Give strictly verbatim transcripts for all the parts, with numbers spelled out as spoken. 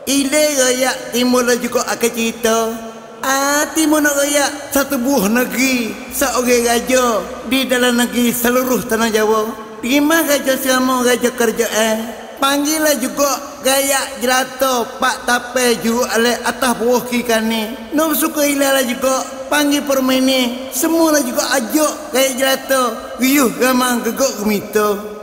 Ile royak timur lah juga akan cerita. Ah, timur nak royak satu buah negeri, seorang raja di dalam negeri seluruh tanah Jawa. Terima raja selama raja kerjaan. Panggillah juga rayak jelata pak tapai juru alih atas bawah kiri kanan. Nak suka ilalah juga panggil permaini. Semualah juga ajak rayak jelata riuh ramang gegok gemita.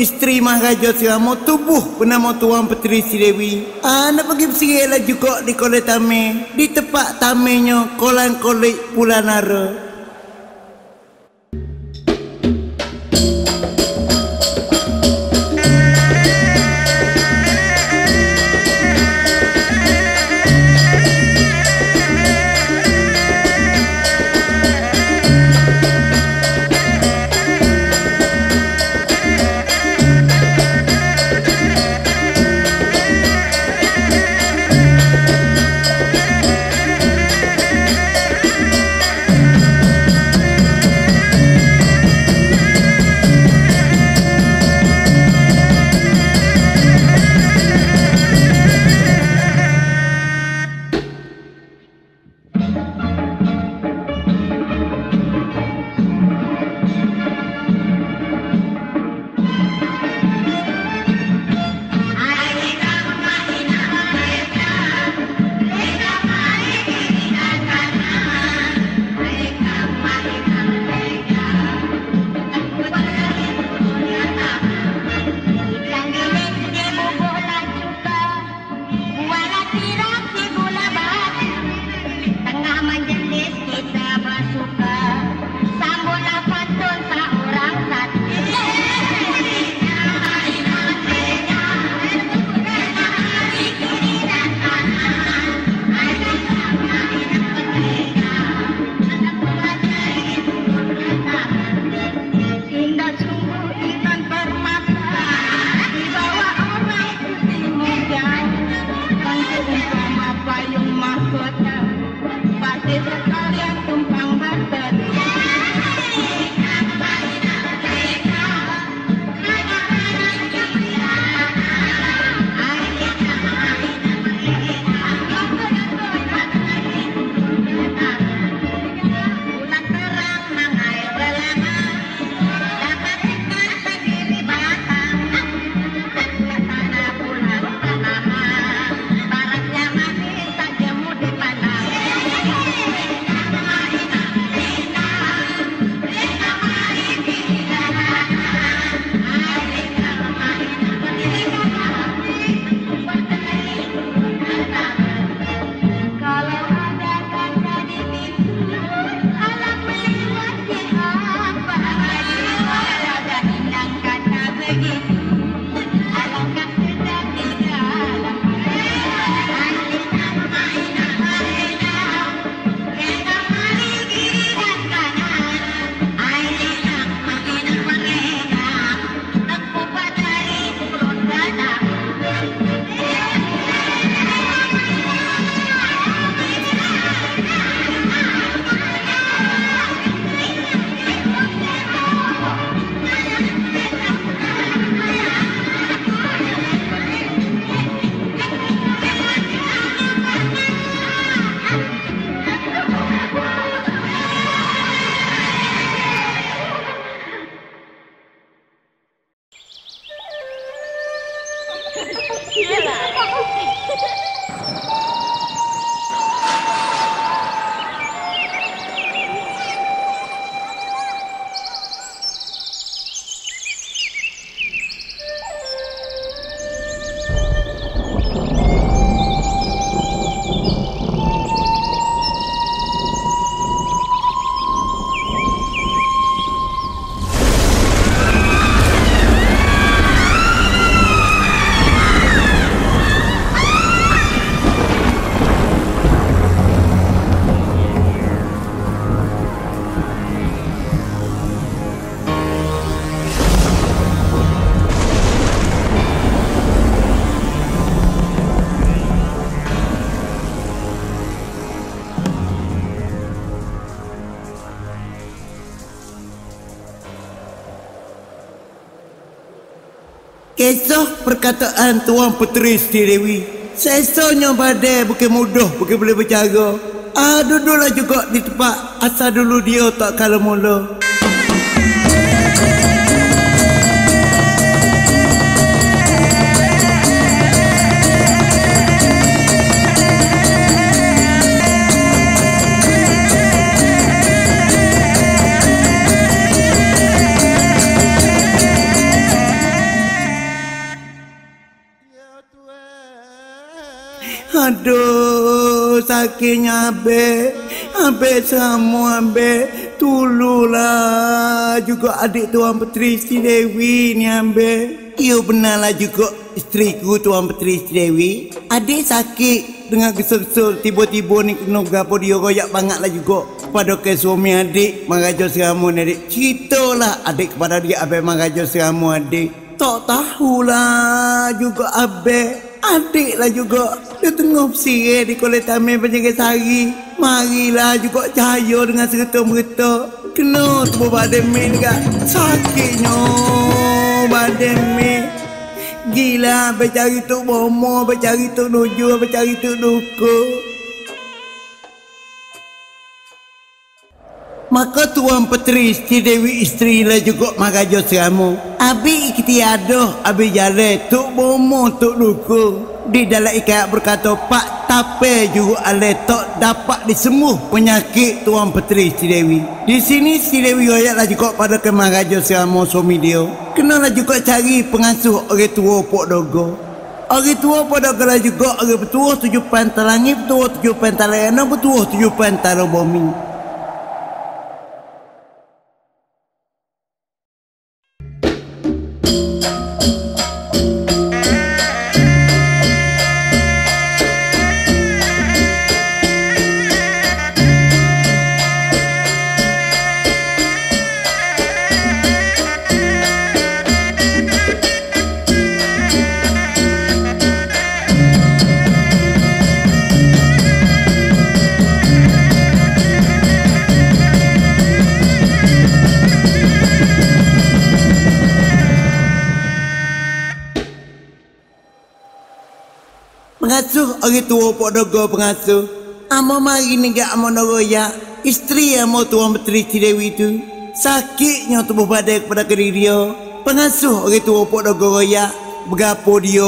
isteri Maharaja Selama tubuh bernama Tuan Puteri Sridewi. Ah, nak pergi bersirik lah juga di Kolej Tamir, di tempat tamirnya Kolam Kolej Pulanara. Kisah perkataan Tuan Puteri Sridewi. Sesonyo badai bukan mudah, bukan boleh bercara. Ah, duduklah juga di tempat asal dulu dia tak kala mula. Aduh, sakitnya abe, abe semua abe, tululah juga adik Tuan Petri Sri Dewi ni abe. Iyo benarlah juga isteriku Tuan Petri Sri Dewi. Adik sakit dengan gesel-gesel tiba-tiba ni kena gapo dia royak banget lah juga. Pada ke suami adik mengajar seramu adik. Ceritalah adik kepada dia abe mengajar seramu adik. Tak tahulah juga abe. Adik lah juga. Dia tengah bersirih di kolej taman penjaga sari. Marilah juga cahaya dengan serta-merta. Kena tubuh badan Mek dekat. Sakitnya badan Mek. Gila abang cari Tok Bomo, abang cari Tok Nuju, abang cari Tok Duku. Maka Tuan Petri Sri Dewi isteri lah juga mengajar seramu. Abi ikhtiadah, abi jalan Tok Bomo, Tok Duku. Di dalam ikat berkata, Pak Tape juga ale tak dapat disembuh penyakit Tuan Petri Sri Dewi. Di sini Sri Dewi ayatlah juga pada kemengajar seramu suami dia. Kenalah juga cari pengasuh orang tua Pok Dogo. Orang tua Pok Dogo lah juga orang petua tujuh pantai langit, petua tujuh pantai layanan, petua tujuh pantai bumi. Pengasuh orang tua Pok Dogo pengasuh. Amo mari ni gak amo noroya. Isteri amo Tuan Petri Sri Dewi tu. Sakitnya tubuh badan kepada diri dia. Pengasuh orang tua Pok Dogo royak. Berapa dia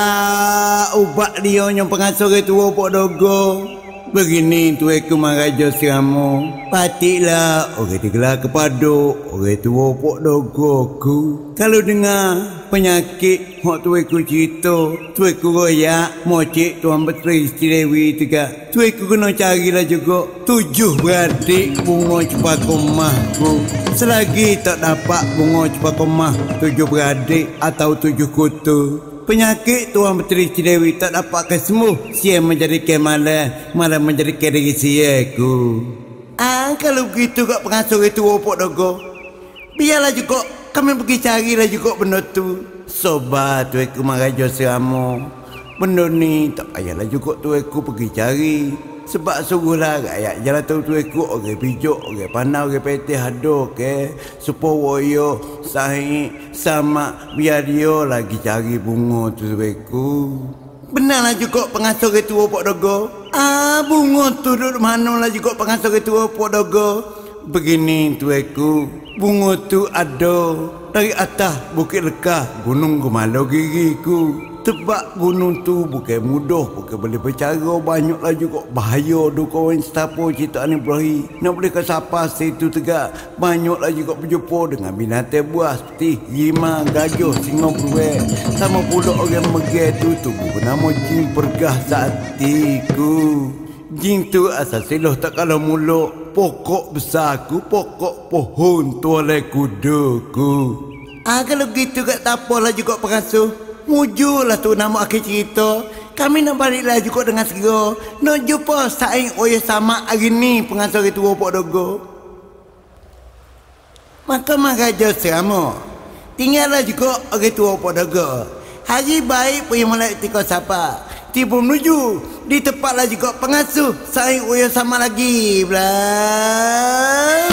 lah ubat dia yang pengasuh orang tua Pok Dogo. Begini tu aku mengajar seramu. Patiklah orang digelar kepada orang tua Pok Dogo ku. Kalau dengar penyakit hak tu aku cerita, tu aku royak mocik Tuan Petri Sri Dewi juga. Tu aku kena carilah juga tujuh beradik bunga cepakomah ku. Selagi tak dapat bunga cepakomah tujuh beradik atau tujuh kutu, penyakit Tuan Petri Sri Dewi tak dapat kesembuh. Sia menjadikan malah, malah menjadikan diri sia ku. Ah, kalau begitu kat pengasuh itu Pok Dogo, biarlah juga kami pergi carilah juga benda tu. Sobat tu aku mengajar seramu. Benda ni tak payahlah juga tu aku pergi cari. Sebab suruhlah rakyat jalan tu tu aku orang pijak, orang panau, orang petih ada ke. Supaya sahih sama biar dia lagi cari bunga tu tu aku. Benarlah juga pengasuh ketua Pok Dogo. Ah, bunga tu duduk mana lah juga pengasuh ketua Pok Dogo. Begini tu aku, bunga tu ada dari atas Bukit Lekah, Gunung Gemalo gigiku. Tebak gunung tu bukan mudah, bukan boleh bercara, banyaklah juga bahaya do kawan setapo cerita ni berahi. Nak boleh ke sapa situ tegak, banyaklah juga berjumpa dengan binatang buas seperti hima, gajah, singa beruang. Sama pula orang megah tu tubuh nama jin pergah saktiku. Jin tu asal siloh tak kalau muluk. Pokok besarku, pokok pohon tualai kudaku. Ah, kalau gitu kat tak apalah juga pengasuh. Mujurlah tu nama akhir cerita. Kami nak baliklah juga dengan segera. Nak jumpa saing oya sama hari ni pengasuh itu Pok Dogo. Maka mengajar selama. Tinggallah juga orang tua Pok Dogo. Hari baik punya mulai tika siapa. Tiba menuju di tempatlah juga pengasuh saing oya sama lagi. Blah.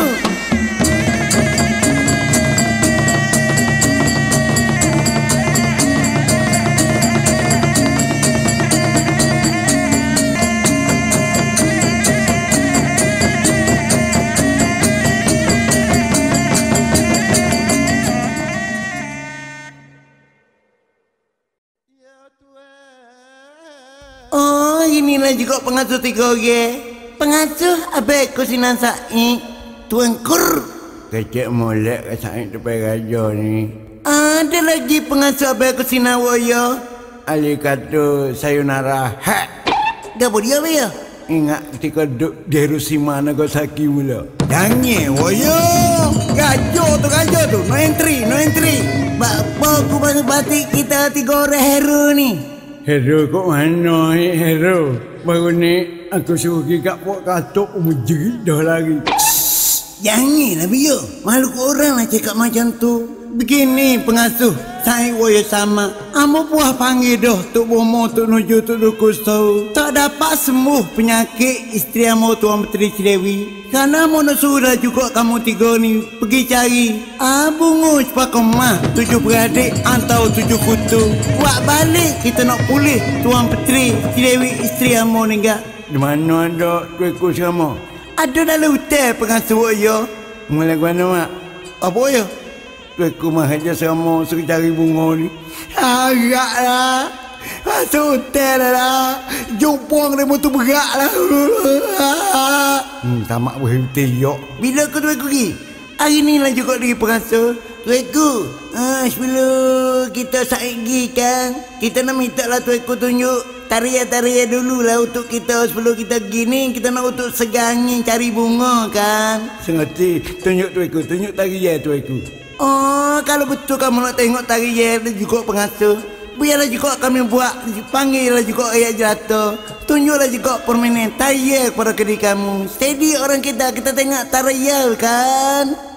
Oh, inilah juga pengasuh tiga orang. Pengasuh abek kusinan saing Tuan Kur. Kecek molek ke saing depan raja ni. Ada lagi pengasuh abek kusinan waya. Ali kata sayonara. Ha. Gapo dia apa ya? Ingat ketika duduk di Hiroshima Nagasaki mula. Jangan, woyo. Gajo tu, gajo tu. No entry, no entry. Bapa aku pasal batik kita tiga orang hero ni. Hero kok mana eh, hero? Baru ni aku suruh gigak buat katuk menjerit dah lagi. Janganlah biar. Makhluk orang lah cakap macam tu. Begini pengasuh, saya woyo sama. Amo buah panggil dah Tuk Bomo, Tuk Nuju, Tuk Dukusau. Tak dapat sembuh penyakit isteri amo Tuan Petri Cilewi. Karena amo nak suruh juga kamu tiga ni pergi cari ah, bungus pakemah tujuh beradik atau tujuh kutu. Buat balik kita nak pulih Tuan Petri Cilewi isteri amo ni gak. Di mana ada tuiku sama? Ada dalam hotel pengasuh woyo. Mulai mana mak? Apa woyo? Tuiku mah aja sama suruh cari bunga ni. Agaklah. Masuk hotel lah. Jumpuang dia motor berat lah. Hmm, tamak berhenti yok. Bila kau tuiku pergi? Hari ni lah juga lagi pengasuh. Tuiku, ah, sebelum kita saigi kan, kita nak minta lah tuiku tunjuk tarian-tarian dulu lah untuk kita sebelum kita gini, kita nak untuk segangi cari bunga kan. Sengerti, tunjuk tuiku, tunjuk tarian tuiku. Oh, kalau betul kamu nak tengok tarian dan juga pengasuh, biarlah juga kami buat, panggillah juga ayat jelata. Tunjuklah juga permainan tarian kepada kediri kamu. Steady orang kita, kita tengok tarian kan.